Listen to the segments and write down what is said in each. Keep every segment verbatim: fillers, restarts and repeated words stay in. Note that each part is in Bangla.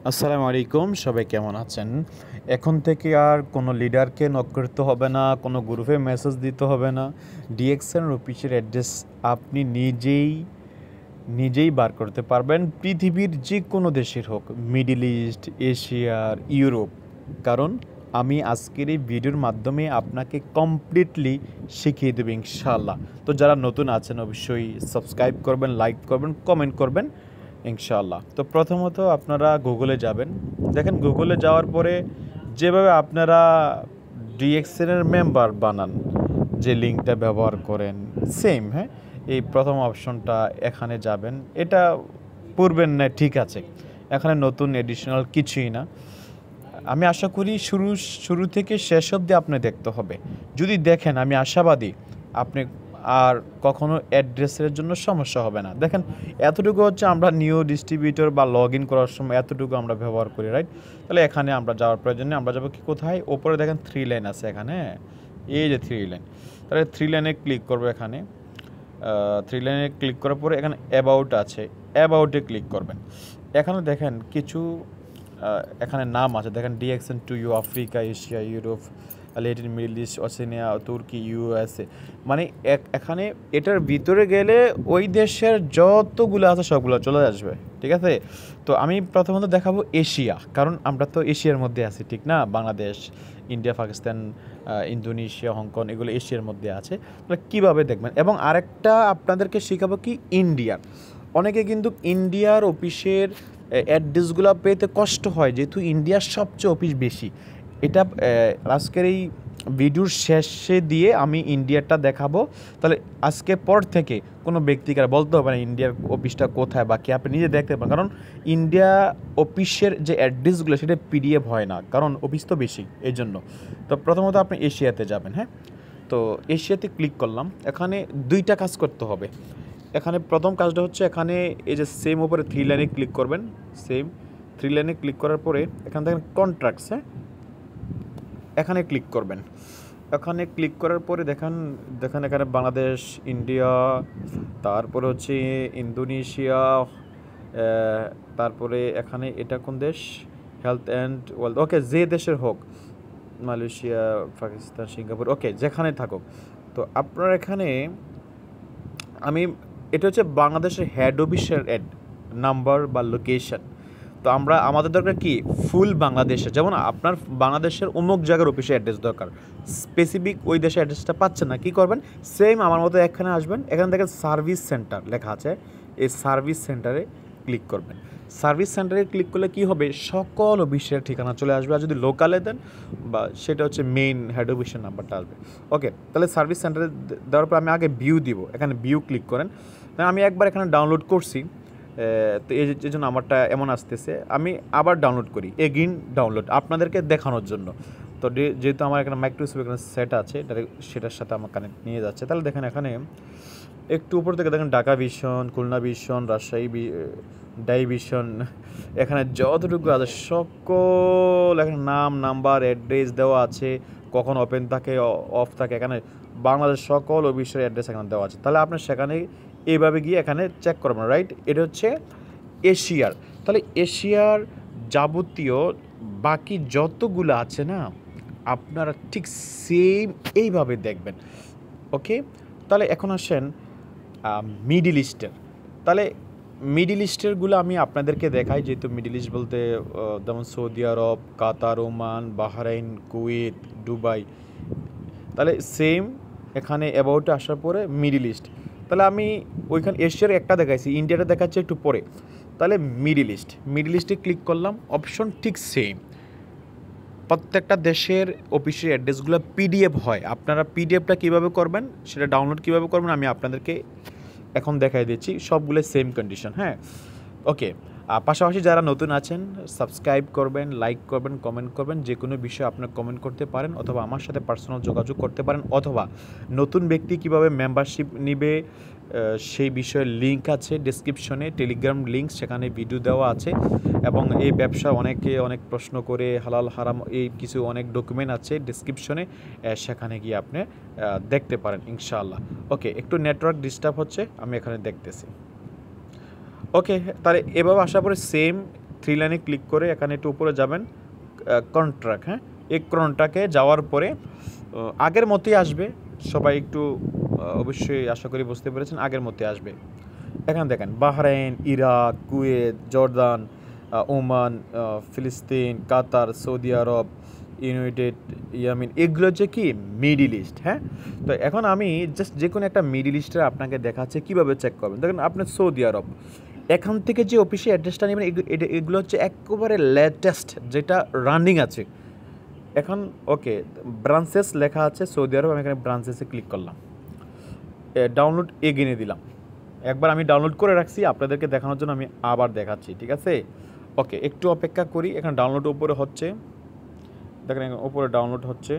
আসসালামু আলাইকুম, সবাই কেমন আছেন? এখন থেকে আর কোনো লিডারকে নক করতে হবে না, কোনো গ্রুপে মেসেজ দিতে হবে না। ডিএক্সএন অফিসের অ্যাড্রেস আপনি নিজেই নিজেই বার করতে পারবেন, পৃথিবীর যে কোনো দেশের হোক, মিডল ইস্ট, এশিয়ার, ইউরোপ। কারণ আমি আজকের এই ভিডিওর মাধ্যমে আপনাকে কমপ্লিটলি শিখিয়ে দেবো ইনশাআল্লাহ। তো যারা নতুন আছেন অবশ্যই সাবস্ক্রাইব করবেন, লাইক করবেন, কমেন্ট করবেন ইনশাআল্লাহ। তো প্রথমত আপনারা গুগলে যাবেন। দেখেন গুগলে যাওয়ার পরে যেভাবে আপনারা ডিএক্সএনের মেম্বার বানান, যে লিঙ্কটা ব্যবহার করেন সেম, হ্যাঁ, এই প্রথম অপশনটা এখানে যাবেন। এটা পূর্বের না, ঠিক আছে, এখানে নতুন এডিশনাল কিছুই না। আমি আশা করি শুরু শুরু থেকে শেষ অবধি আপনি দেখতে হবে। যদি দেখেন, আমি আশাবাদী আপনি আর কখনো অ্যাড্রেসের জন্য সমস্যা হবে না। দেখেন এতটুকু হচ্ছে আমরা নিউ ডিস্ট্রিবিউটর বা লগ ইন করার সময় এতটুকু আমরা ব্যবহার করি, রাইট? তাহলে এখানে আমরা যাওয়ার প্রয়োজনে আমরা যাবো কি, কোথায়? ওপরে দেখেন থ্রি লাইন আছে এখানে, এই যে থ্রি লাইন, তাহলে থ্রি লাইনে ক্লিক করবো। এখানে থ্রি লাইনে ক্লিক করার পরে এখানে অ্যাবাউট আছে, অ্যাবাউটে ক্লিক করবেন। এখানে দেখেন কিছু এখানে নাম আছে, দেখেন DXN to you, Africa, Asia, Europe, Latin, Middle East, Australia, তুর্কি, ইউএসএ। মানে এখানে এটার ভিতরে গেলে ওই দেশের যতগুলো আছে সবগুলো চলে আসবে, ঠিক আছে? তো আমি প্রথমত দেখাবো এশিয়া, কারণ আমরা তো এশিয়ার মধ্যে আছি, ঠিক না? Bangladesh, India, Pakistan, Indonesia, Hong Kong, এগুলো এশিয়ার মধ্যে আছে। তাহলে কীভাবে দেখবেন? এবং আরেকটা আপনাদেরকে শেখাবো কি, ইন্ডিয়ার। অনেকে কিন্তু ইন্ডিয়ার অফিসের অ্যাড্রেসগুলো পেতে কষ্ট হয়, যেহেতু ইন্ডিয়ার সবচেয়ে অফিস বেশি। এটা আজকের এই ভিডিওর শেষে দিয়ে আমি ইন্ডিয়ারটা দেখাবো। তাহলে আজকে পর থেকে কোনো ব্যক্তিকে বলতে হবে না ইন্ডিয়ার অফিসটা কোথায় বা কি, আপনি নিজে দেখতে পারেন। কারণ ইন্ডিয়া অফিসের যে অ্যাড্রেসগুলো সেটা পিডিএফ হয় না, কারণ অফিস তো বেশি, এই জন্য। তো প্রথমত আপনি এশিয়াতে যাবেন, হ্যাঁ। তো এশিয়াতে ক্লিক করলাম। এখানে দুইটা কাজ করতে হবে। এখানে প্রথম কাজটা হচ্ছে, এখানে এই যে সেম উপরে থ্রি লাইনে ক্লিক করবেন। সেম থ্রি লাইনে ক্লিক করার পরে এখানে দেখেন কন্ট্রাক্টস, হ্যাঁ, এখানে ক্লিক করবেন। এখানে ক্লিক করার পরে দেখেন দেখেন এখানে বাংলাদেশ, ইন্ডিয়া, তারপরে হচ্ছে ইন্দোনেশিয়া, তারপরে এখানে এটা কোন দেশ, হেলথ অ্যান্ড ওয়েলথ, ওকে, যে দেশের হোক, মালয়েশিয়া, পাকিস্তান, সিঙ্গাপুর, ওকে, যেখানে থাকুক। তো আপনার এখানে আমি এটা হচ্ছে বাংলাদেশের হেড অফিসের অ্যাড নাম্বার বা লোকেশন। তো আমরা আমাদের দরকার কি, ফুল বাংলাদেশে, যেমন আপনার বাংলাদেশের অমুক জায়গার অফিসে অ্যাড্রেস দরকার, স্পেসিফিক ওই দেশের অ্যাড্রেসটা পাচ্ছেন না, কী করবেন? সেম আমার মতো এখানে আসবেন। এখানে দেখেন সার্ভিস সেন্টার লেখা আছে, এই সার্ভিস সেন্টারে ক্লিক করবেন। সার্ভিস সেন্টারে ক্লিক করলে কি হবে, সকল অফিসের ঠিকানা চলে আসবে। আর যদি লোকালে দেন বা সেটা হচ্ছে মেইন হেড অফিসের নাম্বারটা আসবে। ওকে, তাহলে সার্ভিস সেন্টারে দেওয়ার পর আমি আগে ভিউ দিব, এখানে ভিউ ক্লিক করেন। আমি একবার এখানে ডাউনলোড করছি, তো এই যে জন্য আমারটা এমন আসতেছে, আমি আবার ডাউনলোড করি, এগেইন ডাউনলোড, আপনাদেরকে দেখানোর জন্য। তো যেহেতু আমার এখানে মাইক্রোসফট এখানে সেট আছে, সেটার সাথে আমার কানেক্ট নিয়ে যাচ্ছে। তাহলে দেখেন এখানে একটু উপর থেকে দেখেন ঢাকা ভিশন, খুলনা ভিশন, রাজশাহী ডাই ভিশন, এখানে যতটুকু আছে সকল এখানে নাম, নাম্বার, অ্যাড্রেস দেওয়া আছে, কখন ওপেন থাকে, অফ থাকে, এখানে বাংলাদেশ সকল অফিসের অ্যাড্রেস এখানে দেওয়া আছে। তাহলে আপনার সেখানে এইভাবে গিয়ে এখানে চেক করবেন, রাইট? এটা হচ্ছে এশিয়ার। তাহলে এশিয়ার যাবতীয় বাকি যতগুলো আছে না, আপনারা ঠিক সেম এইভাবে দেখবেন। ওকে, তাহলে এখন আসেন মিডল ইস্টের। তাহলে মিডল ইস্টেরগুলো আমি আপনাদেরকে দেখাই, যেহেতু মিডল ইস্ট বলতে যেমন সৌদি আরব, Qatar, Oman, Bahrain, Kuwait, Dubai. তাহলে সেম এখানে অ্যাবাউটে আসার পরে মিডল ইস্ট। তাহলে আমি ওইখানে এশিয়ার একটা দেখাইছি, ইন্ডিয়াটা দেখাচ্ছে একটু পরে। তাহলে মিডল ইস্ট, মিডল ইস্টে ক্লিক করলাম, অপশন ঠিক সেম। প্রত্যেকটা দেশের অফিসের অ্যাড্রেসগুলো পিডিএফ হয়। আপনারা পিডিএফটা কীভাবে করবেন, সেটা ডাউনলোড কীভাবে করবেন আমি আপনাদেরকে এখন দেখাই দিচ্ছি। সবগুলো সেম কন্ডিশন, হ্যাঁ। ওকে, পাশাপাশি যারা নতুন আছেন সাবস্ক্রাইব করবেন, লাইক করবেন, কমেন্ট করবেন। যে কোনো বিষয়ে আপনার কমেন্ট করতে পারেন, অথবা আমার সাথে পার্সোনাল যোগাযোগ করতে পারেন, অথবা নতুন ব্যক্তি কিভাবে মেম্বারশিপ নেবে সেই বিষয়ে লিঙ্ক আছে ডেসক্রিপশনে, টেলিগ্রাম লিঙ্ক, সেখানে ভিডিও দেওয়া আছে। এবং এই ব্যবসা অনেকে অনেক প্রশ্ন করে, হালাল হারাম এই কিছু অনেক ডকুমেন্ট আছে ডেসক্রিপশনে, সেখানে গিয়ে আপনি দেখতে পারেন ইনশাআল্লাহ। ওকে, একটু নেটওয়ার্ক ডিস্টার্ব হচ্ছে, আমি এখানে দেখতেছি। ওকে, তাহলে এভাবে আসার পরে সেম থ্রি লাইনে ক্লিক করে এখানে একটু উপরে যাবেন, কন্ট্রাক্ট, হ্যাঁ এই কন্ট্রাক্টে যাওয়ার পরে আগের মতোই আসবে। সবাই একটু অবশ্যই আশা করি বুঝতে পেরেছেন, আগের মতোই আসবে। এখানে দেখেন Bahrain, Iraq, Kuwait, Jordan, Oman, ফিলিস্তিন, কাতার, সৌদি আরব, ইউনাইটেড ইয়ামিন, এগুলো হচ্ছে কি মিডিল ইস্ট। হ্যাঁ, তো এখন আমি জাস্ট যে কোনো একটা মিডিল ইস্টের আপনাকে দেখাচ্ছে কীভাবে চেক করবেন। দেখেন আপনার সৌদি আরব, এখান থেকে যে অফিসে অ্যাড্রেসটা নেবেন এগুলো হচ্ছে একেবারে লেটেস্ট যেটা রানিং আছে এখন। ওকে, ব্রাঞ্চেস লেখা আছে সৌদি আরব, আমি এখানে ব্রাঞ্চেসে ক্লিক করলাম, ডাউনলোড এগিয়ে দিলাম। একবার আমি ডাউনলোড করে রাখছি আপনাদেরকে দেখানোর জন্য, আমি আবার দেখাচ্ছি, ঠিক আছে। ওকে, একটু অপেক্ষা করি, এখানে ডাউনলোড উপরে হচ্ছে, দেখেন উপরে ডাউনলোড হচ্ছে,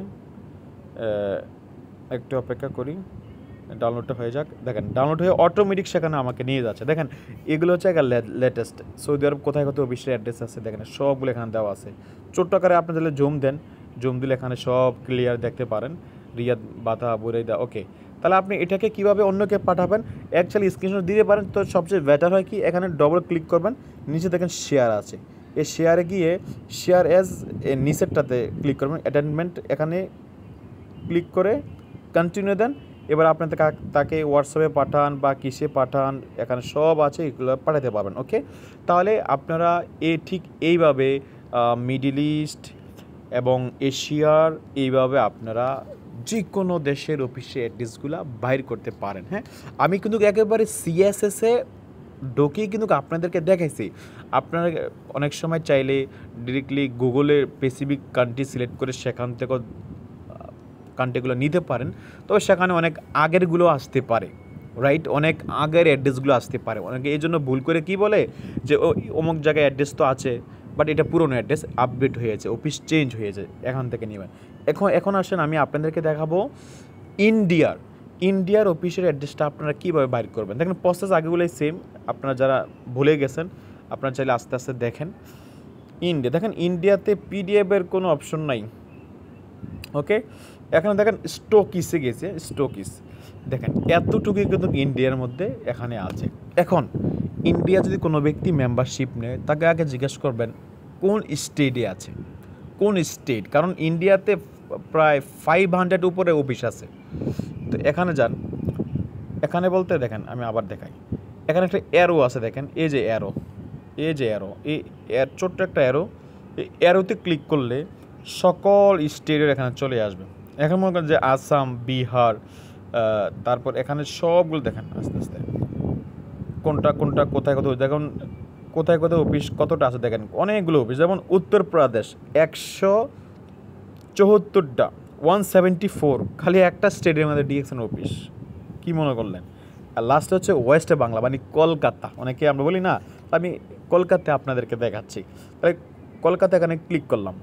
একটু অপেক্ষা করি, ডাউনলোডটা হয়ে যাক। দেখেন ডাউনলোড হয়ে অটোমেটিক সেখানে আমাকে নিয়ে যাচ্ছে। দেখেন এগুলো হচ্ছে একটা লেটেস্ট সৌদি আরব কোথায় কোথায় অফিসের অ্যাড্রেস আছে, দেখেন সবগুলো এখানে দেওয়া আছে। ছোট্ট আকারে আপনি তাহলে জুম দেন, জুম দিলে এখানে সব ক্লিয়ার দেখতে পারেন, রিয়াদ, বাতা, বুরাইদা। ওকে, তাহলে আপনি এটাকে কীভাবে অন্যকে পাঠাবেন, অ্যাকচুয়ালি স্ক্রিনশট দিতে পারেন। তো সবচেয়ে বেটার হয় কি, এখানে ডবল ক্লিক করবেন, নিচে দেখেন শেয়ার আছে, এই শেয়ারে গিয়ে শেয়ার অ্যাজ নিচেরটাতে ক্লিক করবেন, অ্যাটেনমেন্ট এখানে ক্লিক করে কন্টিনিউ দেন। এবার আপনি তাকে হোয়াটসঅ্যাপে পাঠান বা কিসে পাঠান, এখানে সব আছে, এগুলো পাঠাতে পারবেন। ওকে, তাহলে আপনারা এ ঠিক এইভাবে মিডল ইস্ট এবং এশিয়ার এইভাবে আপনারা যে কোনো দেশের অফিসে অ্যাড্রেসগুলো বাইর করতে পারেন। হ্যাঁ, আমি কিন্তু একেবারে সিএসএসে ঢুকেই কিন্তু আপনাদেরকে দেখাইছি। আপনারা অনেক সময় চাইলে ডিরেক্টলি গুগলের স্পেসিফিক কান্ট্রি সিলেক্ট করে সেখান থেকেও কান্ট্রিগুলো নিতে পারেন, তবে সেখানে অনেক আগেরগুলো আসতে পারে, রাইট, অনেক আগের অ্যাড্রেসগুলো আসতে পারে। অনেকে এই জন্য ভুল করে কি বলে যে ও অমুক জায়গায় অ্যাড্রেস তো আছে, বাট এটা পুরনো অ্যাড্রেস, আপডেট হয়েছে, অফিস চেঞ্জ হয়েছে, এখান থেকে নেবেন। এখন এখন আসেন আমি আপনাদেরকে দেখাবো ইন্ডিয়ার ইন্ডিয়ার অফিসের অ্যাড্রেসটা আপনারা কীভাবে বাইর করবেন। দেখেন প্রসেস আগেগুলোই সেম, আপনারা যারা ভুলে গেছেন আপনারা চাইলে আস্তে আস্তে দেখেন। ইন্ডিয়া, দেখেন ইন্ডিয়াতে পিডিএফের কোনো অপশন নাই। ওকে, এখানে দেখেন স্টকিসে গেছে, স্টকিস দেখেন এতটুকুই কিন্তু ইন্ডিয়ার মধ্যে এখানে আছে। এখন ইন্ডিয়া যদি কোনো ব্যক্তি মেম্বারশিপ নেয়, তাকে আগে জিজ্ঞেস করবেন কোন স্টেটে আছে, কোন স্টেট, কারণ ইন্ডিয়াতে প্রায় ফাইভ হান্ড্রেড উপরে অফিস আছে। তো এখানে যান, এখানে বলতে দেখেন আমি আবার দেখাই, এখানে একটা অ্যারো আছে, দেখেন এই যে অ্যারো, এই যে অ্যারো, এই ছোট্ট একটা অ্যারো, এই অ্যারোতে ক্লিক করলে সকল স্টেটের এখানে চলে আসবে। এখন মনে করেন যে আসাম, বিহার, তারপর এখানে সবগুলো দেখেন আস্তে আস্তে কোনটা কোনটা কোথায় কোথায়, দেখুন কোথায় কোথায় অফিস কতটা আছে, দেখেন অনেকগুলো অফিস। যেমন উত্তরপ্রদেশ একশো চৌহত্তরটা, ওয়ান সেভেন্টি ফোর খালি একটা স্টেটের মধ্যে ডিএক্সএন অফিস, কী মনে করলেন। আর লাস্ট হচ্ছে ওয়েস্ট বাংলা, মানে কলকাতা, অনেকে আমরা বলি না, আমি কলকাতায় আপনাদেরকে দেখাচ্ছি। তাই কলকাতা এখানে ক্লিক করলাম,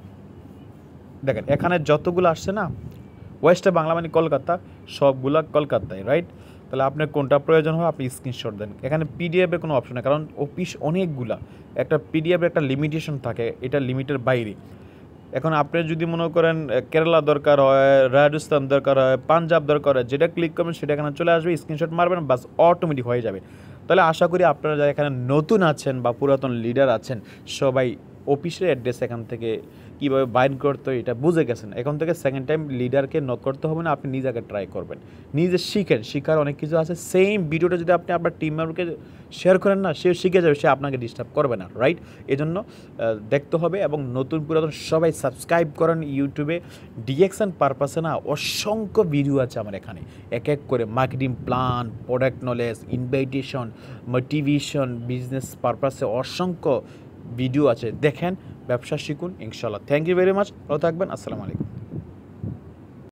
দেখেন এখানে যতগুলো আসছে না, ওয়েস্ট বাংলা মানে কলকাতা, সবগুলা কলকাতায়, রাইট। তাহলে আপনার কোনটা প্রয়োজন হয় আপনি স্ক্রিনশট দেন। এখানে পিডিএফের কোনো অপশন নেই, কারণ অফিস অনেকগুলা, একটা পিডিএফের একটা লিমিটেশন থাকে, এটা লিমিটের বাইরে। এখন আপনি যদি মনে করেন কেরালা দরকার হয়, রাজস্থান দরকার হয়, পাঞ্জাব দরকার হয়, যেটা ক্লিক করবেন সেটা এখানে চলে আসবে, স্ক্রিনশট মারবেন, বাস অটোমেটিক হয়ে যাবে। তাহলে আশা করি আপনারা যারা এখানে নতুন আছেন বা পুরাতন লিডার আছেন, সবাই অফিসের অ্যাড্রেস এখান থেকে কীভাবে বাইন্ড করতে হয় এটা বুঝে গেছেন। এখন থেকে সেকেন্ড টাইম লিডারকে নক করতে হবে না, আপনি নিজে আগে ট্রাই করবেন, নিজে শিখেন, শিখার অনেক কিছু আছে। সেম ভিডিওটা যদি আপনি আপনার টিম মেম্বারকে শেয়ার করেন না, সে শিখে যাবে, সে আপনাকে ডিস্টার্ব করবে না, রাইট। এজন্য দেখতে হবে, এবং নতুন পুরাতন সবাই সাবস্ক্রাইব করেন ইউটিউবে। ডিএক্সএন পারপাসে না অসংখ্য ভিডিও আছে আমার এখানে, এক এক করে marketing plan, product knowledge, invitation, motivation, business পারপাসে অসংখ্য ভিডিও আছে, দেখেন, ব্যবসা শিখুন ইনশাআল্লাহ। থ্যাংক ইউ ভেরি মাচ, ভালো থাকবেন, আসসালামু আলাইকুম।